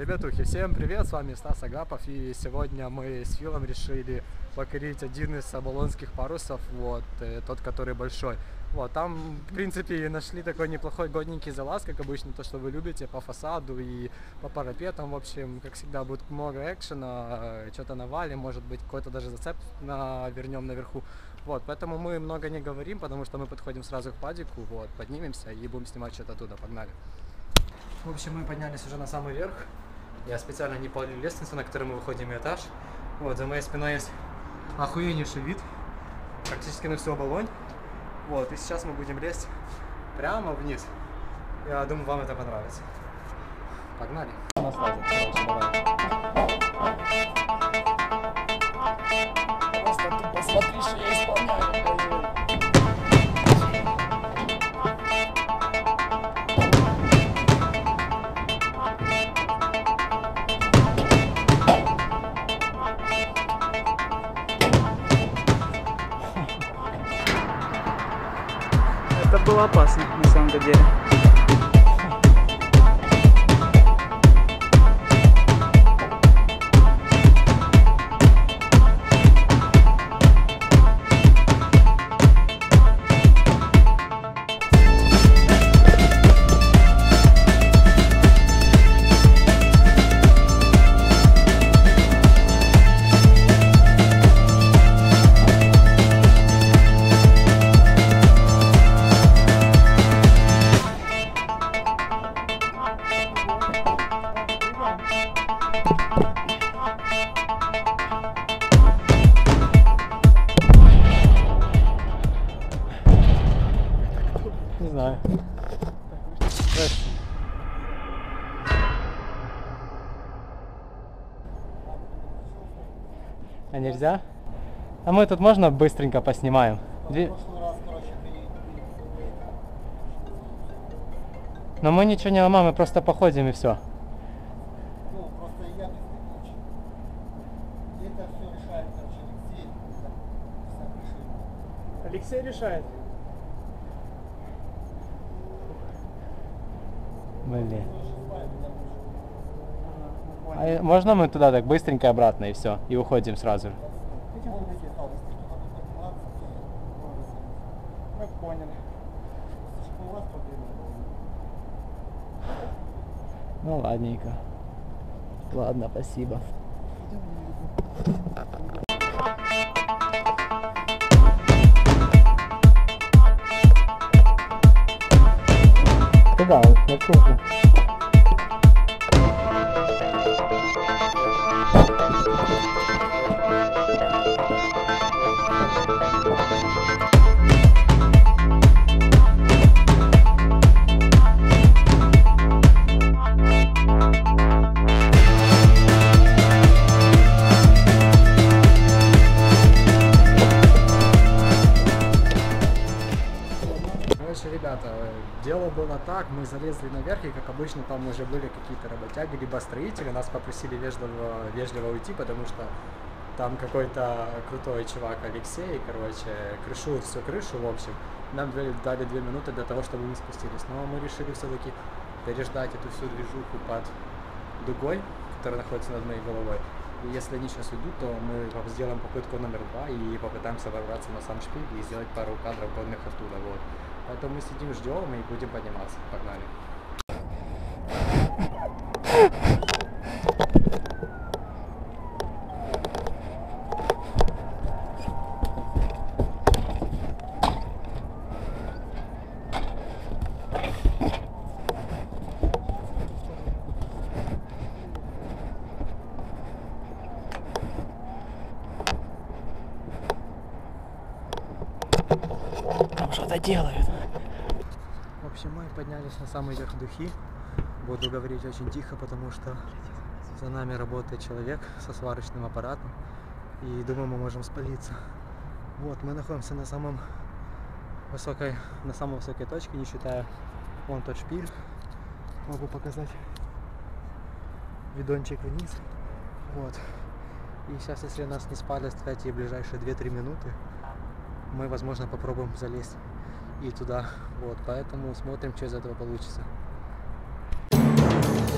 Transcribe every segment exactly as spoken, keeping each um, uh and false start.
Ребятухи, всем привет, с вами Стас Агапов, и сегодня мы с Филом решили покорить один из оболонских парусов, вот, тот, который большой. Вот, там, в принципе, нашли такой неплохой годненький залаз, как обычно, то, что вы любите, по фасаду и по парапетам, в общем, как всегда, будет много экшена, что-то навалим, может быть, какой-то даже зацеп навернем наверху. Вот, поэтому мы много не говорим, потому что мы подходим сразу к падику, вот, поднимемся и будем снимать что-то оттуда, погнали. В общем, мы поднялись уже на самый верх. Я специально не полил лестницу, на которой мы выходим, этаж. Вот, за моей спиной есть охуеннейший вид, практически на всю оболонь. Вот, и сейчас мы будем лезть прямо вниз. Я думаю, вам это понравится. Погнали. Просто ты посмотри, что я исполняю. Это было опасно, на самом-то деле. Не знаю. А нельзя? А мы тут можно быстренько поснимаем? Две... Но мы ничего не ломаем, мы просто походим и все. Ну, просто я не короче. И это все решает, короче, Алексей. Алексей решает. Блин. А можно мы туда так быстренько обратно и все, и уходим сразу же? Мы поняли. Ну ладненько. Ладно, спасибо. Куда? На кухню. Ребята, дело было так, мы залезли наверх, и как обычно там уже были какие-то работяги, либо строители, нас попросили вежливо, вежливо уйти, потому что там какой-то крутой чувак Алексей, короче, крышует всю крышу, в общем. Нам дали, дали две минуты для того, чтобы мы спустились, но мы решили все-таки переждать эту всю движуху под дугой, которая находится над моей головой. И если они сейчас уйдут, то мы сделаем попытку номер два и попытаемся ворваться на сам шпиль и сделать пару кадров годных оттуда, вот. Поэтому мы сидим, ждем и будем подниматься. Погнали. Там что-то делают. В общем, мы поднялись на самый верх духи. Буду говорить очень тихо, потому что за нами работает человек со сварочным аппаратом. И думаю, мы можем спалиться. Вот, мы находимся на самом высокой, на самой высокой точке, не считая вон тот шпиль. Могу показать видончик вниз. Вот. И сейчас, если нас не спалят в эти ближайшие две-три минуты, мы, возможно, попробуем залезть и туда. Вот, поэтому смотрим, что из этого получится.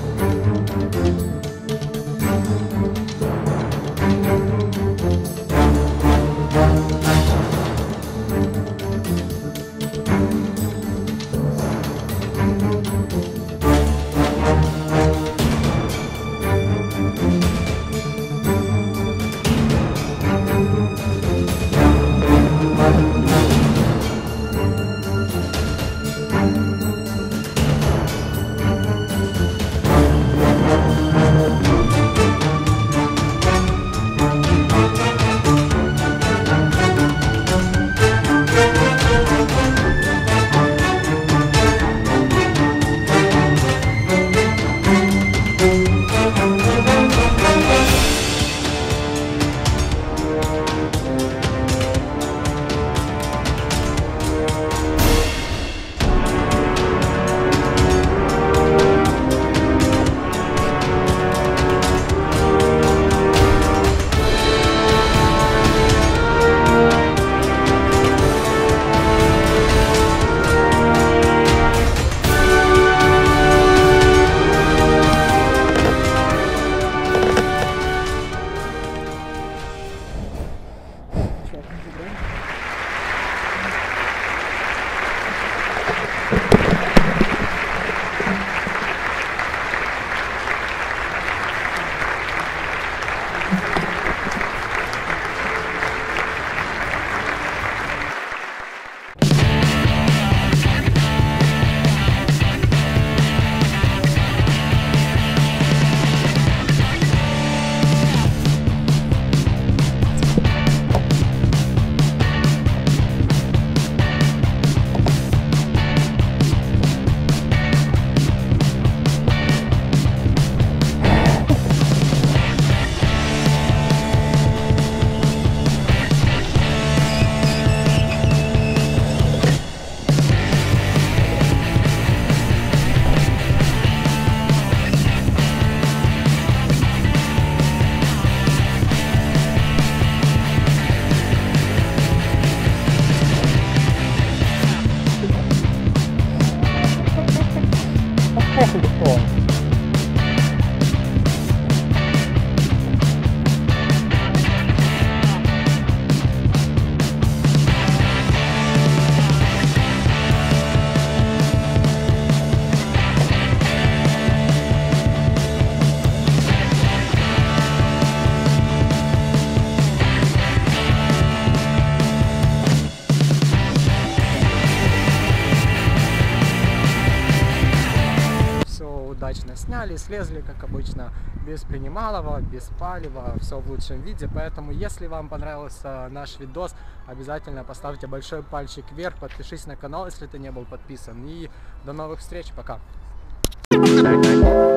удачно сняли, слезли, как обычно, без принималого, без палева, все в лучшем виде. Поэтому, если вам понравился наш видос, обязательно поставьте большой пальчик вверх, подпишись на канал, если ты не был подписан. И до новых встреч, пока!